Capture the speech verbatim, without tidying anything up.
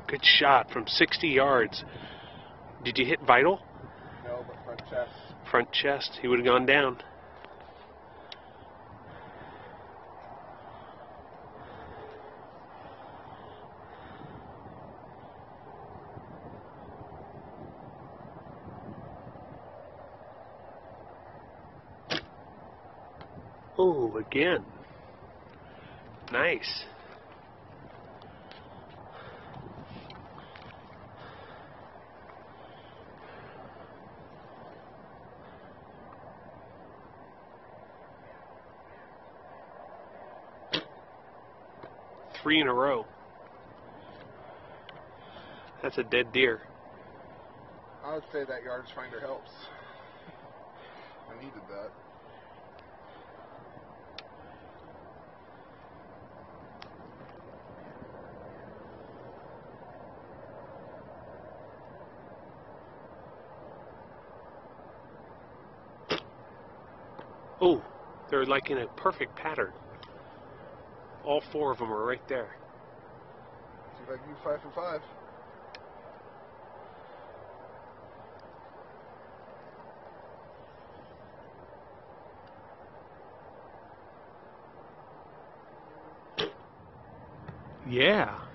Good shot from sixty yards. Did you hit vital? No, but front chest. Front chest. He would have gone down. Oh, again. Nice. Three in a row. That's a dead deer. I would say that yardage finder helps. I needed that. Oh, they're like in a perfect pattern. All four of them are right there. See if I can do five for five. Yeah.